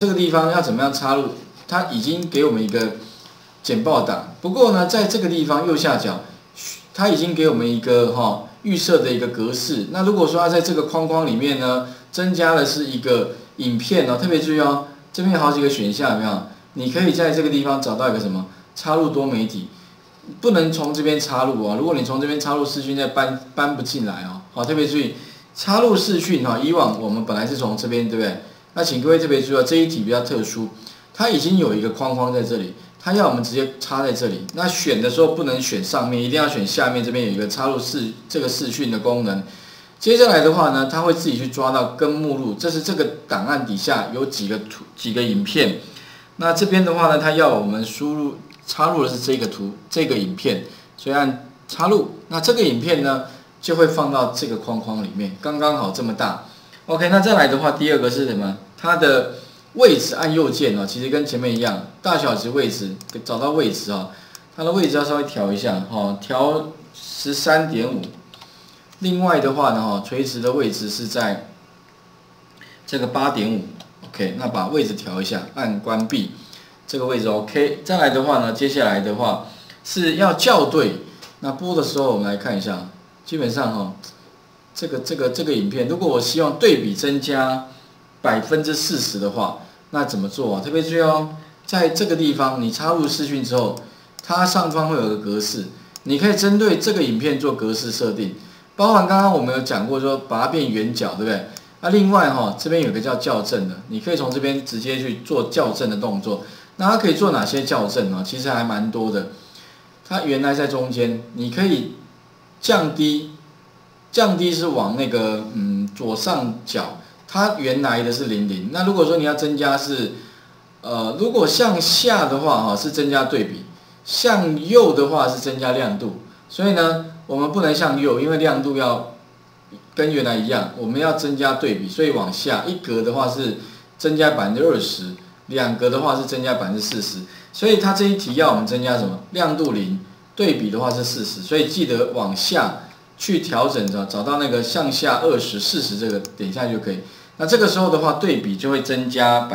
这个地方要怎么样插入，它已经给我们一个简报档。不过呢，在这个地方右下角，它已经给我们一个预设的一个格式。那如果说它在这个框框里面呢，增加的是一个影片哦，特别注意哦，这边有好几个选项，有没有？你可以在这个地方找到一个什么插入多媒体，不能从这边插入啊。如果你从这边插入视讯，再搬不进来哦。好，特别注意插入视讯哈，以往我们本来是从这边，对不对？那请各位特别注意，这一题比较特殊，它已经有一个框框在这里，它要我们直接插在这里。那选的时候不能选上面，一定要选下面这边有一个插入这个视讯的功能。接下来的话呢，它会自己去抓到根目录，这是这个档案底下有几个影片。那这边的话呢，它要我们插入的是这个影片，所以按插入。那这个影片呢，就会放到这个框框里面，刚刚好这么大。OK， 那再来的话，第二个是什么？它的位置按右键哦，其实跟前面一样，大小值位置找到位置哦，它的位置要稍微调一下哈，调13.5。另外的话呢，垂直的位置是在这个8.5。OK， 那把位置调一下，按关闭，这个位置 OK。再来的话呢，接下来的话是要校对。那播的时候我们来看一下，基本上这个影片，如果我希望对比增加40%的话，那怎么做啊？特别注意哦，在这个地方你插入视讯之后，它上方会有个格式，你可以针对这个影片做格式设定，包含刚刚我们有讲过说把它变圆角，对不对？那另外这边有个叫校正的，你可以从这边直接去做校正的动作。那它可以做哪些校正呢？其实还蛮多的。它原来在中间，你可以降低是往那个左上角，它原来的是00。那如果说你要增加是如果向下的话是增加对比，向右的话是增加亮度。所以呢，我们不能向右，因为亮度要跟原来一样，我们要增加对比，所以往下一格的话是增加20%，两格的话是增加40%。所以它这一题要我们增加什么？亮度0，对比的话是40，所以记得往下去调整找到那个向下20、40这个点下去就可以。那这个时候的话，对比就会增加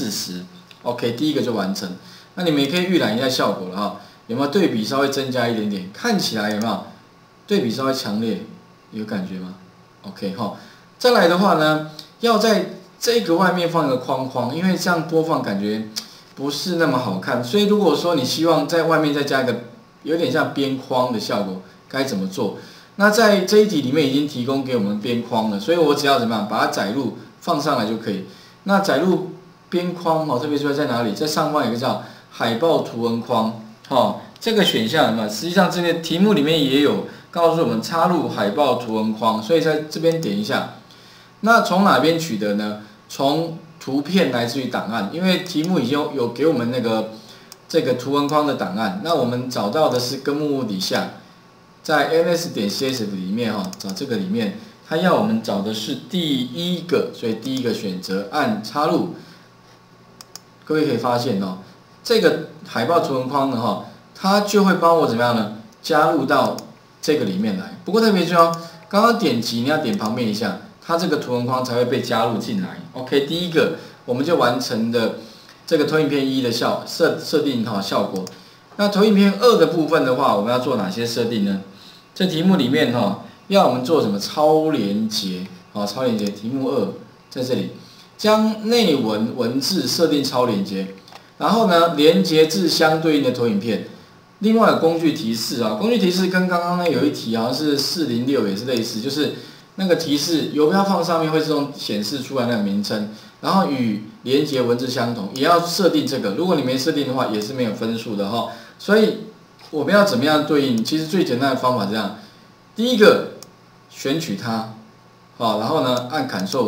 40%。OK， 第一个就完成。那你们也可以预览一下效果了哈，有没有对比稍微增加一点点？看起来有没有对比稍微强烈？有感觉吗 ？OK 哈，再来的话呢，要在这个外面放一个框框，因为这样播放感觉不是那么好看。所以如果说你希望在外面再加一个有点像边框的效果，该怎么做？那在这一题里面已经提供给我们边框了，所以我只要怎么样把它载入放上来就可以。那载入边框特别说在哪里？在上方有一个叫海报图文框这个选项实际上这个题目里面也有告诉我们插入海报图文框，所以在这边点一下。那从哪边取得呢？从图片来自于档案，因为题目已经有给我们那个这个图文框的档案。那我们找到的是根目录底下，在 ns.csv 里面找这个里面，它要我们找的是第一个，所以第一个选择按插入。各位可以发现这个海报图文框呢它就会帮我怎么样呢？加入到这个里面来。不过特别注意刚刚点击你要点旁边一下，它这个图文框才会被加入进来。OK， 第一个我们就完成了这个投影片1的设定效果。那投影片2的部分的话，我们要做哪些设定呢？这题目里面要我们做什么超连结？超连结题目2在这里，将内文字设定超连结，然后呢连结至相对应的投影片。另外有工具提示工具提示跟刚刚呢有一题好像是406也是类似，就是那个提示游标放上面会自动显示出来那个名称，然后与连结文字相同，也要设定这个。如果你没设定的话，也是没有分数的所以我们要怎么样对应？其实最简单的方法是这样：第一个选取它，然后呢按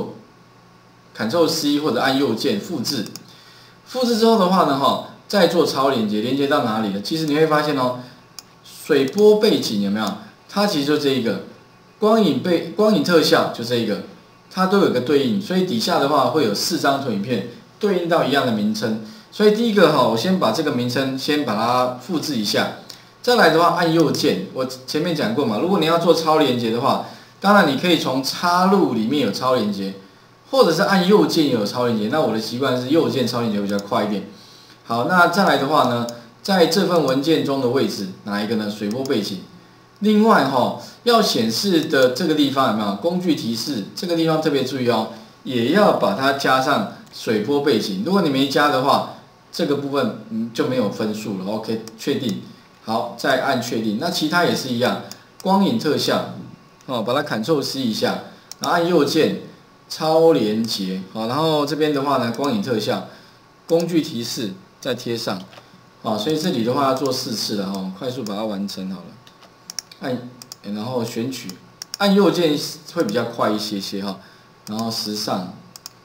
Ctrl C 或者按右键复制。复制之后的话呢再做超连结，连接到哪里了？其实你会发现水波背景有没有？它其实就这一个，光影特效就这一个，它都有个对应，所以底下的话会有4张投影片对应到一样的名称。所以第一个我先把这个名称先把它复制一下，再来的话按右键，我前面讲过嘛，如果你要做超连结的话，当然你可以从插入里面有超连结， 或者是按右键也有超连接。那我的习惯是右键超连接比较快一点。好，那再来的话呢，在这份文件中的位置哪一个呢？水波背景。另外要显示的这个地方有没有工具提示？这个地方特别注意哦，也要把它加上水波背景。如果你没加的话，这个部分就没有分数了。OK， 确定。好，再按确定。那其他也是一样，光影特效把它 Ctrl+C 一下，然后按右键超连接。好，然后这边的话呢，光影特效、工具提示再贴上。所以这里的话要做4次了快速把它完成好了。然后选取，按右键会比较快一些然后时尚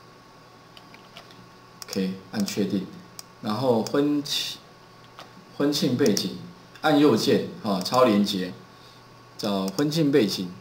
，OK， 按确定，然后婚庆背景，按右键超连接，找婚庆背景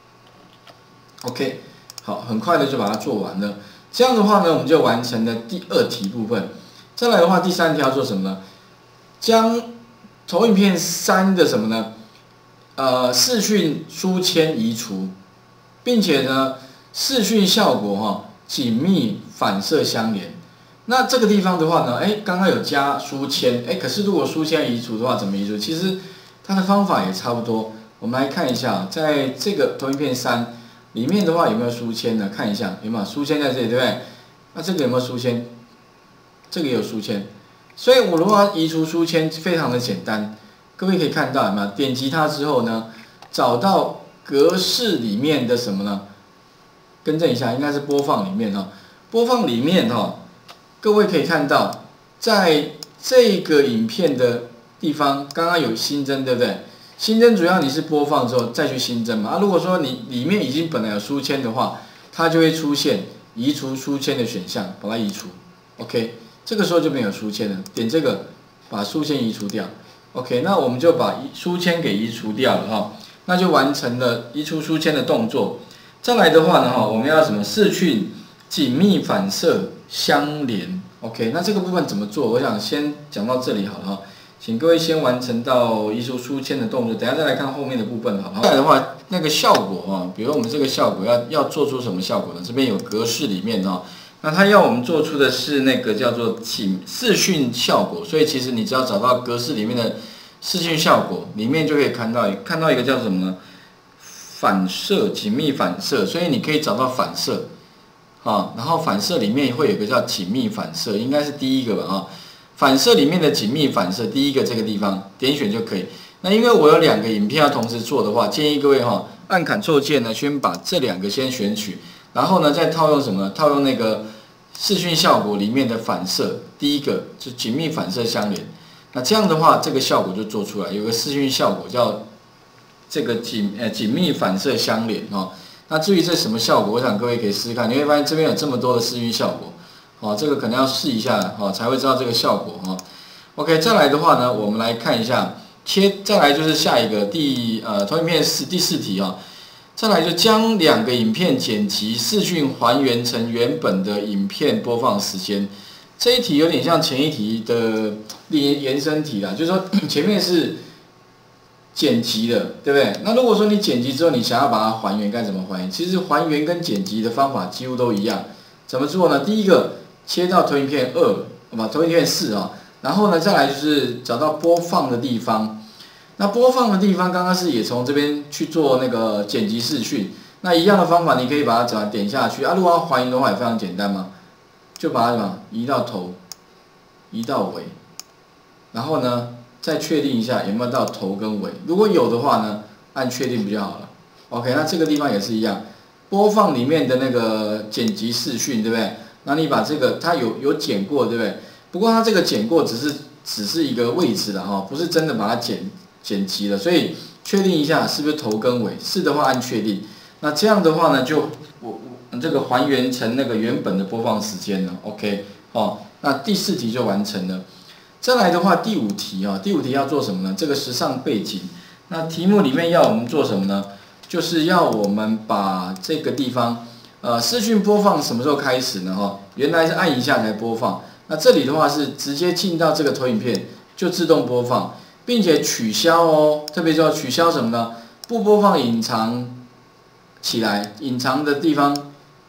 ，OK， 好，很快的就把它做完了。这样的话呢，我们就完成了第2题部分。再来的话，第3题要做什么呢？将投影片3的什么呢？视讯书签移除，并且呢，视讯效果紧密反射相连。那这个地方的话呢，刚刚有加书签，可是如果书签移除的话，怎么移除？其实它的方法也差不多。我们来看一下，在这个投影片3里面的话有没有书签呢？看一下有没有书签在这里，对不对？那这个有没有书签？这个也有书签，所以我如果要移除书签，非常的简单。各位可以看到有没有？点击它之后呢，找到格式里面的什么呢？更正一下，应该是播放里面播放里面各位可以看到，在这个影片的地方，刚刚有新增，对不对？新增主要你是播放之后再去新增嘛。如果说你里面已经本来有书签的话，它就会出现移除书签的选项，把它移除。OK， 这个时候就没有书签了，点这个把书签移除掉。OK， 那我们就把书签给移除掉了那就完成了移除书签的动作。再来的话呢我们要什么？视讯紧密反射相连。OK， 那这个部分怎么做？我想先讲到这里好了请各位先完成到移除书签的动作，等一下再来看后面的部分好了。再来的话，那个效果比如我们这个效果要做出什么效果呢？这边有格式里面那它要我们做出的是那个叫做视讯效果，所以其实你只要找到格式里面的视讯效果，里面就可以看到一个叫什么呢？反射，紧密反射，所以你可以找到反射，然后反射里面会有一个叫紧密反射，应该是第一个吧反射里面的紧密反射，第一个这个地方点选就可以。那因为我有2个影片要同时做的话，建议各位按 Ctrl 键呢，先把这2个先选取。然后呢，再套用什么？套用那个视讯效果里面的反射，第一个就紧密反射相连。那这样的话，这个效果就做出来，有个视讯效果叫这个紧密反射相连那至于这什么效果，我想各位可以试试看，你会发现这边有这么多的视讯效果这个可能要试一下才会知道这个效果OK， 再来的话呢，我们来看一下再来就是下一个投影片第4题再来就将2个影片剪辑视讯还原成原本的影片播放时间。这一题有点像前一题的延伸题啦，就是说前面是剪辑的，对不对？那如果说你剪辑之后，你想要把它还原，该怎么还原？其实还原跟剪辑的方法几乎都一样。怎么做呢？第一个切到投影片2，投影片4然后呢再来就是找到播放的地方。那播放的地方刚刚是也从这边去做那个剪辑视讯，那一样的方法，你可以把它点下去如果要还原的话也非常简单嘛，就把它移到头，移到尾，然后呢再确定一下有没有到头跟尾，如果有的话呢，按确定不就好了 ？OK， 那这个地方也是一样，播放里面的那个剪辑视讯，对不对？那你把这个它有剪过，对不对？不过它这个剪过只是一个位置的不是真的把它剪辑了，所以确定一下是不是头跟尾，是的话按确定。那这样的话呢，就这个还原成那个原本的播放时间了。OK， 那第4题就完成了。再来的话，第5题第5题要做什么呢？这个时尚背景，那题目里面要我们做什么呢？就是要我们把这个地方，视讯播放什么时候开始呢？原来是按一下才播放，那这里的话是直接进到这个投影片就自动播放。并且取消特别要取消什么呢？不播放隐藏起来，隐藏的地方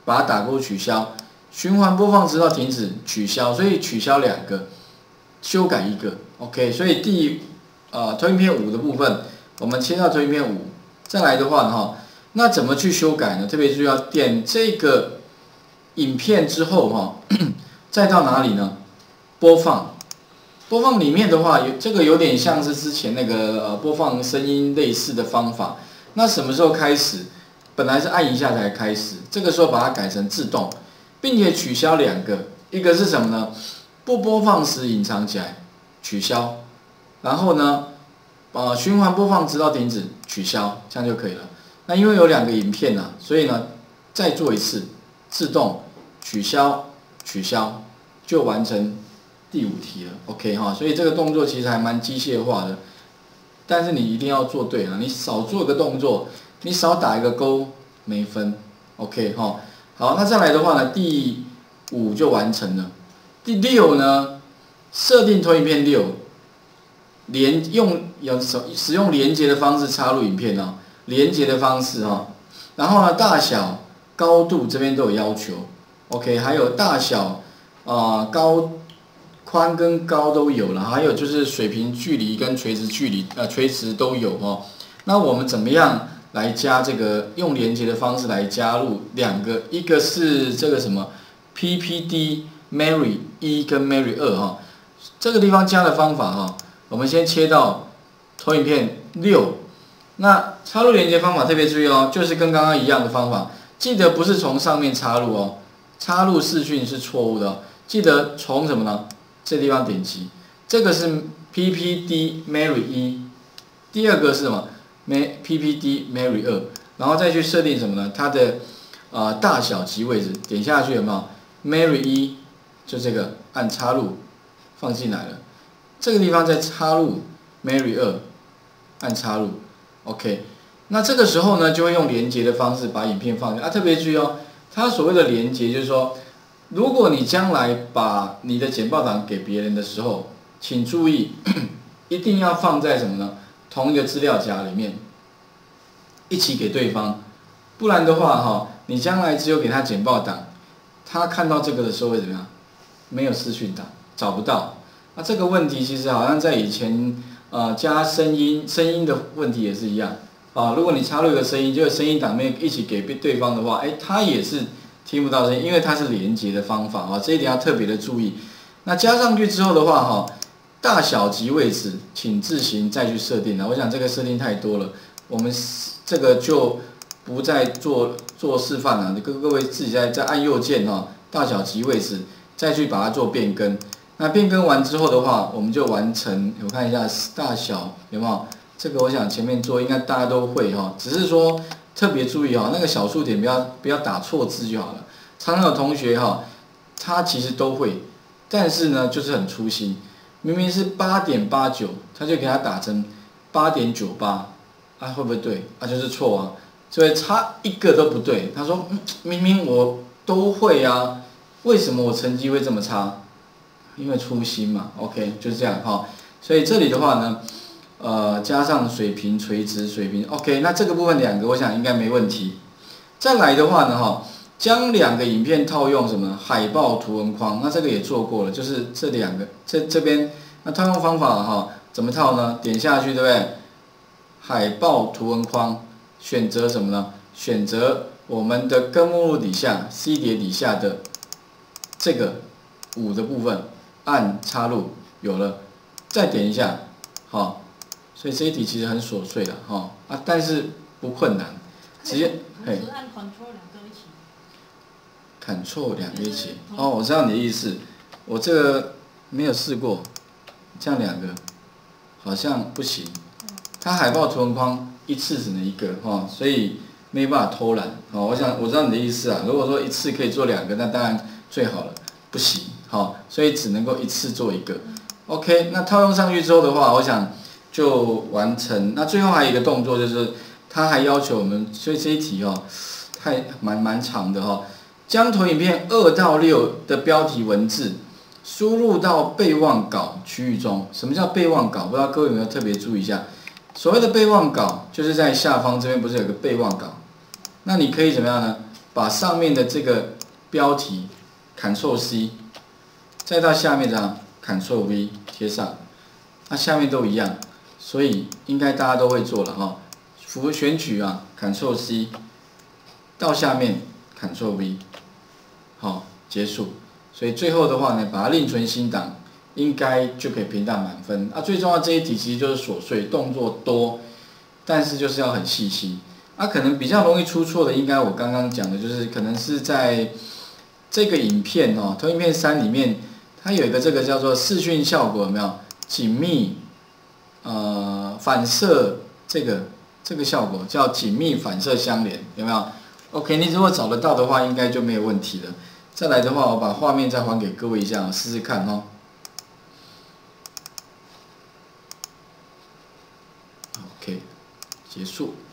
把它打勾取消，循环播放直到停止取消，所以取消2个，修改1个 ，OK， 所以投影片5的部分，我们切到投影片5，再来的话哈，那怎么去修改呢？特别注意要点这个影片之后哈，再到哪里呢？播放。播放里面的话，这个有点像是之前那个播放声音类似的方法。那什么时候开始？本来是按一下才开始，这个时候把它改成自动，并且取消2个，一个是什么呢？不播放时隐藏起来，取消。然后呢，循环播放直到停止，取消，这样就可以了。那因为有2个影片啊，所以呢，再做一次，自动取消，就完成第5题了 ，OK 哈，所以这个动作其实还蛮机械化的，但是你一定要做对啊，你少做个动作，你少打一个勾没分 ，OK 哈。好，那再来的话呢，第5就完成了。第6呢，设定投影片6，使用连接的方式插入影片啊，连接的方式哈。然后呢，大小、高度这边都有要求 ，OK， 还有大小宽跟高都有了，还有就是水平距离跟垂直距离，垂直都有哦。那我们怎么样来加这个用连接的方式来加入2个？一个是这个什么 PPD Marry 1跟 Marry 2哈，这个地方加的方法哈，我们先切到投影片6。那插入连接方法特别注意哦，就是跟刚刚一样的方法，记得不是从上面插入哦，插入视讯是错误的哦，记得从什么呢？这地方点击，这个是 PPD Marry 1，第2个是什么 ？PPD Marry 2，然后再去设定什么呢？它的大小及位置，点下去有没有 ？Marry 1就这个按插入放进来了，这个地方再插入 Marry 2，按插入 ，OK。那这个时候呢，就会用连接的方式把影片放进特别注意哦，它所谓的连接就是说。如果你将来把你的简报档给别人的时候，请注意，一定要放在什么呢？同一个资料夹里面，一起给对方，不然的话哈，你将来只有给他简报档，他看到这个的时候会怎么样？没有视讯档，找不到。那这个问题其实好像在以前加声音的问题也是一样啊。如果你插入一个声音，就是声音档面一起给对方的话，他也是。听不到声音，因为它是连接的方法啊，这一点要特别的注意。那加上去之后的话哈，大小及位置，请自行再去设定了。我想这个设定太多了，我们这个就不再做示范了。各位自己再按右键哈，大小及位置，再去把它做变更。那变更完之后的话，我们就完成。我看一下大小有没有？这个我想前面做应该大家都会哈，只是说。特别注意那个小数点不要打错字就好了。常常有同学他其实都会，但是呢就是很粗心，明明是8.89，他就给他打成8.98，会不会对？就是错啊，所以差1个都不对。他说明明我都会啊，为什么我成绩会这么差？因为粗心嘛。OK， 就是这样哈。所以这里的话呢。加上水平、垂直、水平 ，OK， 那这个部分2个，我想应该没问题。再来的话呢，将2个影片套用什么海报图文框，那这个也做过了，就是这2个，这边那套用方法怎么套呢？点下去，对不对？海报图文框，选择什么呢？选择我们的根目录底下 C 碟底下的这个5的部分，按插入，有了，再点一下，所以这一题其实很琐碎的但是不困难，直接按 Ctrl 2个一起。 Ctrl 2个一起，我知道你的意思，我这个没有试过，这样2个好像不行，它海报图文框一次只能1个所以没办法偷懒我知道你的意思啊，如果说一次可以做2个，那当然最好了，不行所以只能够一次做1个。OK， 那套用上去之后的话，我想。就完成。那最后还有一个动作，就是他还要求我们，所以这一题蛮长的将投影片2到6的标题文字输入到备忘稿区域中。什么叫备忘稿？不知道各位有没有特别注意一下？所谓的备忘稿，就是在下方这边不是有个备忘稿？那你可以怎么样呢？ 把上面的这个标题 Ctrl C， 再到下面这样 Ctrl V 贴上，那下面都一样，所以应该大家都会做了哈。符合选取啊 ，Ctrl C， 到下面 Ctrl V， 好，结束。所以最后的话呢，把它另存新档，应该就可以评到满分。啊，最重要这一题其实就是琐碎，动作多，但是就是要很细心。啊，可能比较容易出错的，应该我刚刚讲的就是可能是在这个影片哦，投影片3里面，它有一个这个叫做视讯效果，有没有？紧密反射这个效果叫紧密反射相连，有没有 ？OK， 你如果找得到的话，应该就没有问题了。再来的话，我把画面再还给各位一下，试试看哦。OK， 结束。